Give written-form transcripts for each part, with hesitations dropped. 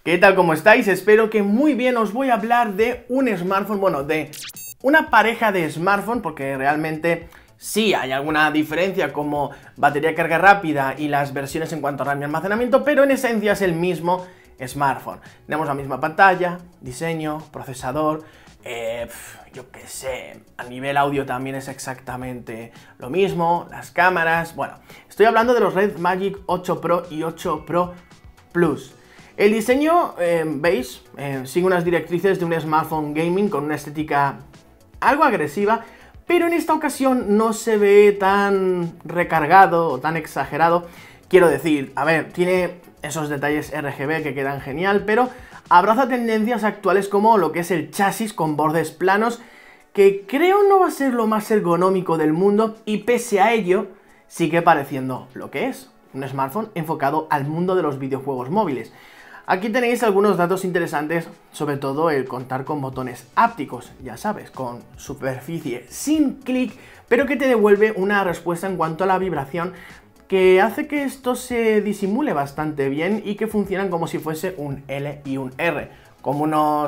¿Qué tal? ¿Cómo estáis? Espero que muy bien. Os voy a hablar de un smartphone, bueno, de una pareja de smartphone, porque realmente sí hay alguna diferencia como batería de carga rápida y las versiones en cuanto a RAM y almacenamiento, pero en esencia es el mismo smartphone. Tenemos la misma pantalla, diseño, procesador, yo qué sé, a nivel audio también es exactamente lo mismo, las cámaras. Bueno, estoy hablando de los Red Magic 8 Pro y 8 Pro Plus. El diseño, veis, sigue unas directrices de un smartphone gaming con una estética algo agresiva, pero en esta ocasión no se ve tan recargado o tan exagerado. Quiero decir, a ver, tiene esos detalles RGB que quedan genial, pero abraza tendencias actuales como lo que es el chasis con bordes planos, que creo no va a ser lo más ergonómico del mundo, y pese a ello sigue pareciendo lo que es, un smartphone enfocado al mundo de los videojuegos móviles. Aquí tenéis algunos datos interesantes, sobre todo el contar con botones ápticos, ya sabes, con superficie sin clic, pero que te devuelve una respuesta en cuanto a la vibración que hace que esto se disimule bastante bien y que funcionan como si fuese un L y un R, como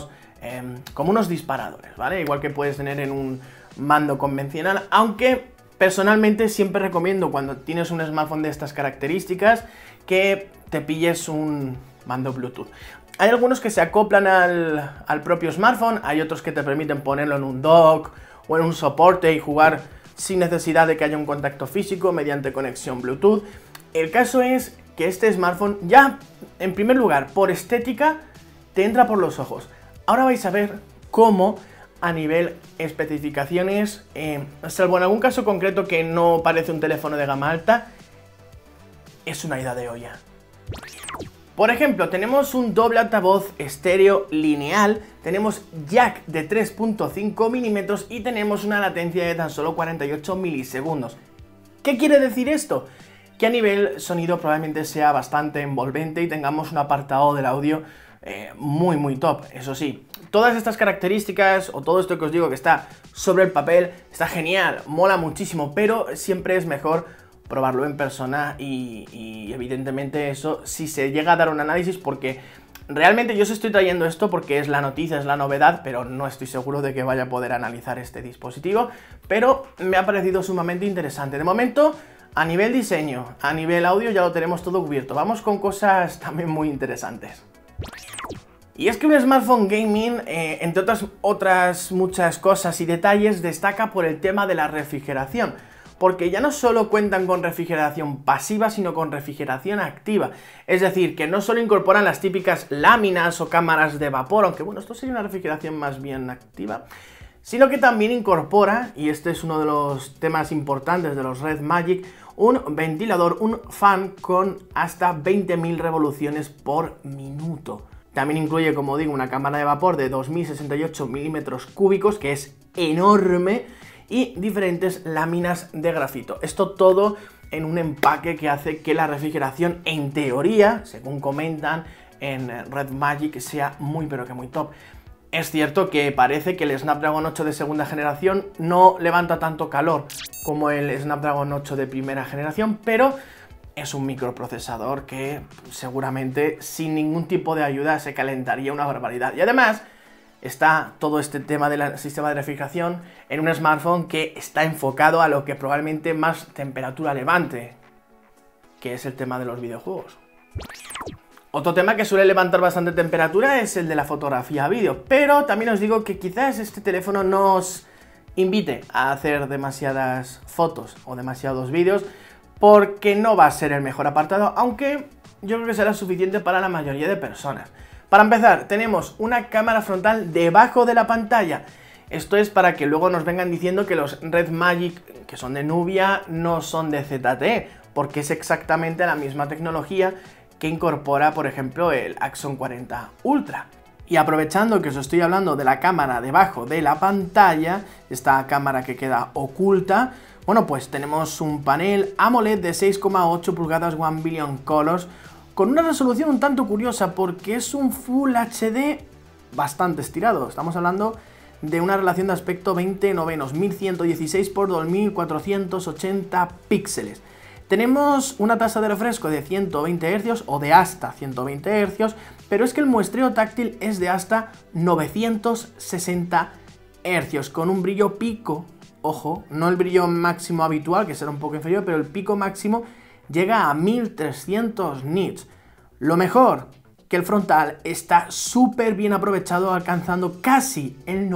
unos disparadores, ¿vale? Igual que puedes tener en un mando convencional, aunque personalmente siempre recomiendo cuando tienes un smartphone de estas características que te pilles un mando Bluetooth. Hay algunos que se acoplan al propio smartphone, hay otros que te permiten ponerlo en un dock o en un soporte y jugar sin necesidad de que haya un contacto físico mediante conexión Bluetooth. El caso es que este smartphone ya, en primer lugar, por estética, te entra por los ojos. Ahora vais a ver cómo a nivel especificaciones, salvo en algún caso concreto que no parece un teléfono de gama alta, es una ida de olla. Por ejemplo, tenemos un doble altavoz estéreo lineal, tenemos jack de 3.5 milímetros y tenemos una latencia de tan solo 48 milisegundos. ¿Qué quiere decir esto? Que a nivel sonido probablemente sea bastante envolvente y tengamos un apartado del audio muy top. Eso sí, todas estas características o todo esto que os digo que está sobre el papel está genial, mola muchísimo, pero siempre es mejor probarlo en persona y evidentemente eso si se llega a dar un análisis, porque realmente yo os estoy trayendo esto porque es la noticia, es la novedad, pero no estoy seguro de que vaya a poder analizar este dispositivo, pero me ha parecido sumamente interesante. De momento, a nivel diseño, a nivel audio ya lo tenemos todo cubierto. Vamos con cosas también muy interesantes. Y es que un smartphone gaming, entre otras muchas cosas y detalles, destaca por el tema de la refrigeración, porque ya no solo cuentan con refrigeración pasiva, sino con refrigeración activa. Es decir, que no solo incorporan las típicas láminas o cámaras de vapor, aunque bueno, esto sería una refrigeración más bien activa, sino que también incorpora, y este es uno de los temas importantes de los Red Magic, un ventilador, un fan con hasta 20.000 revoluciones por minuto. También incluye, como digo, una cámara de vapor de 2068 milímetros cúbicos, que es enorme, y diferentes láminas de grafito. Esto todo en un empaque que hace que la refrigeración, en teoría, según comentan en Red Magic, sea muy pero que muy top. Es cierto que parece que el Snapdragon 8 de segunda generación no levanta tanto calor como el Snapdragon 8 de primera generación, pero es un microprocesador que seguramente sin ningún tipo de ayuda se calentaría una barbaridad. Y además está todo este tema del sistema de refrigeración en un smartphone que está enfocado a lo que probablemente más temperatura levante, que es el tema de los videojuegos. Otro tema que suele levantar bastante temperatura es el de la fotografía a vídeo, pero también os digo que quizás este teléfono nos invite a hacer demasiadas fotos o demasiados vídeos, porque no va a ser el mejor apartado, aunque yo creo que será suficiente para la mayoría de personas. Para empezar, tenemos una cámara frontal debajo de la pantalla. Esto es para que luego nos vengan diciendo que los Red Magic, que son de Nubia, no son de ZTE, porque es exactamente la misma tecnología que incorpora, por ejemplo, el Axon 40 Ultra. Y aprovechando que os estoy hablando de la cámara debajo de la pantalla, esta cámara que queda oculta, bueno, pues tenemos un panel AMOLED de 6,8 pulgadas One Billion Colors, con una resolución un tanto curiosa porque es un Full HD bastante estirado. Estamos hablando de una relación de aspecto 20:9, 1116 por 2480 píxeles. Tenemos una tasa de refresco de 120 Hz o de hasta 120 Hz, pero es que el muestreo táctil es de hasta 960 Hz, con un brillo pico, ojo, no el brillo máximo habitual, que será un poco inferior, pero el pico máximo llega a 1300 nits. Lo mejor, que el frontal está súper bien aprovechado, alcanzando casi el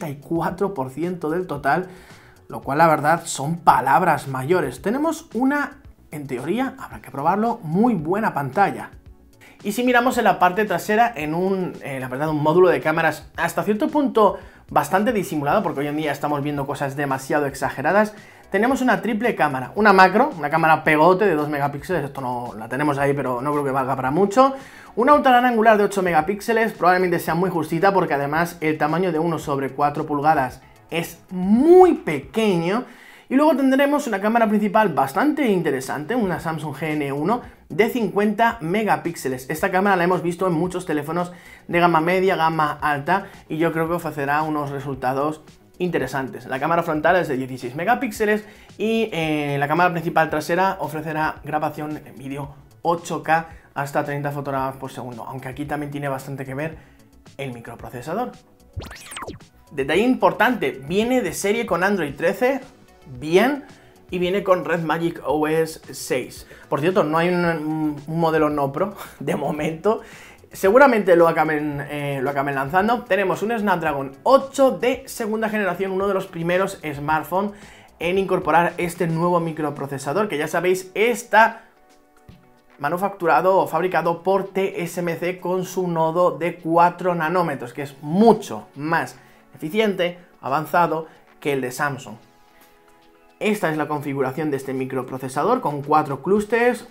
94% del total, lo cual la verdad son palabras mayores. Tenemos una, en teoría, habrá que probarlo, muy buena pantalla. Y si miramos en la parte trasera, la verdad, un módulo de cámaras hasta cierto punto bastante disimulado, porque hoy en día estamos viendo cosas demasiado exageradas, tenemos una triple cámara, una macro, una cámara pegote de 2 megapíxeles, esto no la tenemos ahí, pero no creo que valga para mucho, una ultra gran angular de 8 megapíxeles, probablemente sea muy justita, porque además el tamaño de 1/4 pulgadas es muy pequeño. Y luego tendremos una cámara principal bastante interesante, una Samsung GN1 de 50 megapíxeles. Esta cámara la hemos visto en muchos teléfonos de gama media, gama alta, y yo creo que ofrecerá unos resultados interesantes. La cámara frontal es de 16 megapíxeles y la cámara principal trasera ofrecerá grabación en vídeo 8K hasta 30 fotogramas por segundo, aunque aquí también tiene bastante que ver el microprocesador. Detalle importante, viene de serie con Android 13, bien, y viene con Red Magic OS 6. Por cierto, no hay un modelo no Pro de momento. Seguramente lo acaben lanzando. Tenemos un Snapdragon 8 de segunda generación, uno de los primeros smartphones en incorporar este nuevo microprocesador, que ya sabéis está manufacturado o fabricado por TSMC con su nodo de 4 nanómetros, que es mucho más eficiente, avanzado que el de Samsung. Esta es la configuración de este microprocesador con 4 clústeres,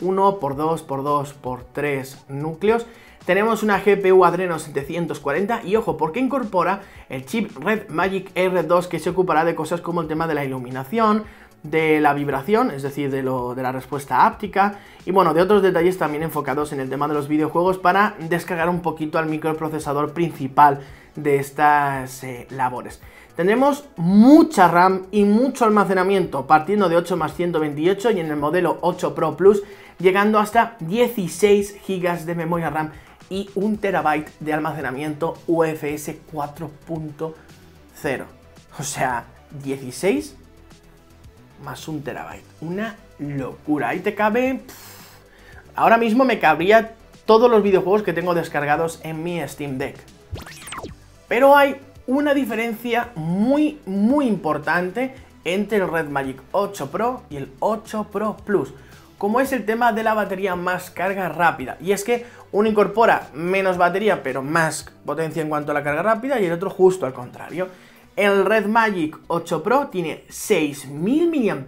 1x2x2x3 núcleos. Tenemos una GPU Adreno 740 y ojo, porque incorpora el chip Red Magic R2, que se ocupará de cosas como el tema de la iluminación, de la vibración, es decir, de la respuesta áptica, y bueno, de otros detalles también enfocados en el tema de los videojuegos para descargar un poquito al microprocesador principal de estas labores. Tendremos mucha RAM y mucho almacenamiento, partiendo de 8 más 128 y en el modelo 8 Pro Plus llegando hasta 16 GB de memoria RAM y 1 TB de almacenamiento UFS 4.0. O sea, 16 más 1 TB. Una locura. Ahí te cabe... Ahora mismo me cabría todos los videojuegos que tengo descargados en mi Steam Deck. Pero hay una diferencia muy importante entre el Red Magic 8 Pro y el 8 Pro Plus, como es el tema de la batería más carga rápida. Y es que uno incorpora menos batería pero más potencia en cuanto a la carga rápida y el otro justo al contrario. El Red Magic 8 Pro tiene 6000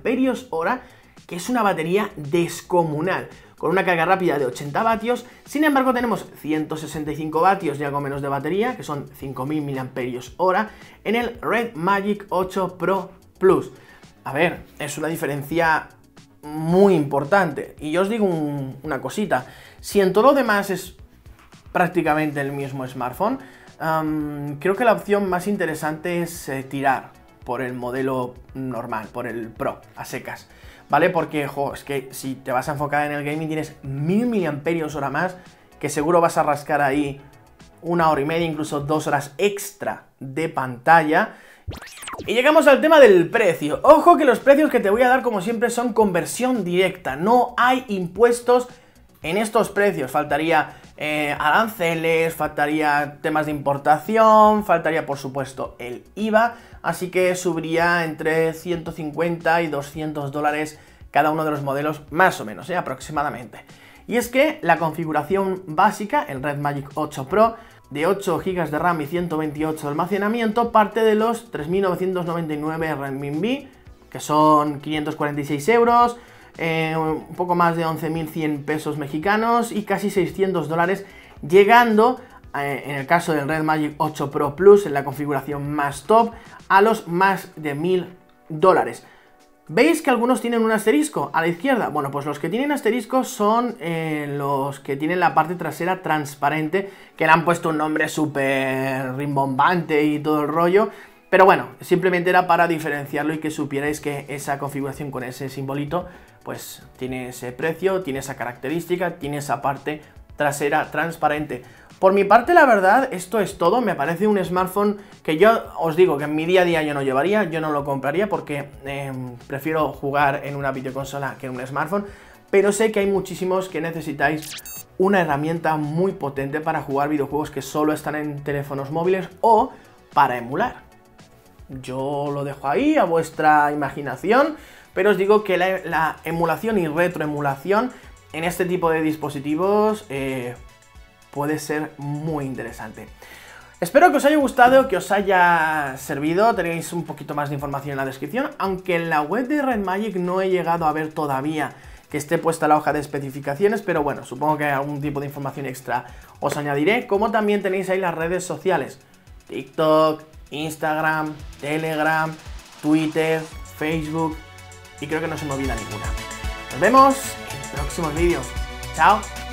mAh, que es una batería descomunal, con una carga rápida de 80 vatios. Sin embargo, tenemos 165 vatios y algo menos de batería, que son 5000 mAh, en el Red Magic 8 Pro Plus. A ver, es una diferencia muy importante. Y yo os digo una cosita, si en todo lo demás es prácticamente el mismo smartphone, creo que la opción más interesante es tirar por el modelo normal, por el Pro, a secas. ¿Vale? Porque, es que si te vas a enfocar en el gaming tienes 1000 mAh más, que seguro vas a rascar ahí 1 hora y media, incluso 2 horas extra de pantalla. Y llegamos al tema del precio. Ojo que los precios que te voy a dar, como siempre, son conversión directa. No hay impuestos en estos precios. Faltaría aranceles, faltaría temas de importación, faltaría, por supuesto, el IVA. Así que subiría entre 150 y 200 dólares cada uno de los modelos, más o menos, aproximadamente. Y es que la configuración básica, el Red Magic 8 Pro, de 8 GB de RAM y 128 de almacenamiento, parte de los 3.999 renminbi, que son 546 euros, un poco más de 11.100 pesos mexicanos y casi 600 dólares, llegando, en el caso del Red Magic 8 Pro Plus, en la configuración más top, a los más de 1000 dólares. ¿Veis que algunos tienen un asterisco a la izquierda? Bueno, pues los que tienen asterisco son los que tienen la parte trasera transparente, que le han puesto un nombre súper rimbombante y todo el rollo, Pero bueno, simplemente era para diferenciarlo y que supierais que esa configuración con ese simbolito pues tiene ese precio, tiene esa característica, tiene esa parte trasera transparente. Por mi parte, la verdad, esto es todo. Me parece un smartphone que yo os digo que en mi día a día yo no llevaría, yo no lo compraría porque prefiero jugar en una videoconsola que en un smartphone, pero sé que hay muchísimos que necesitáis una herramienta muy potente para jugar videojuegos que solo están en teléfonos móviles o para emular. Yo lo dejo ahí a vuestra imaginación, pero os digo que la emulación y retroemulación en este tipo de dispositivos puede ser muy interesante. Espero que os haya gustado, que os haya servido. Tenéis un poquito más de información en la descripción, aunque en la web de Red Magic no he llegado a ver todavía que esté puesta la hoja de especificaciones, pero bueno, supongo que algún tipo de información extra os añadiré, como también tenéis ahí las redes sociales: TikTok, Instagram, Telegram, Twitter, Facebook, y creo que no se me olvida ninguna. Nos vemos en próximos vídeos. ¡Chao!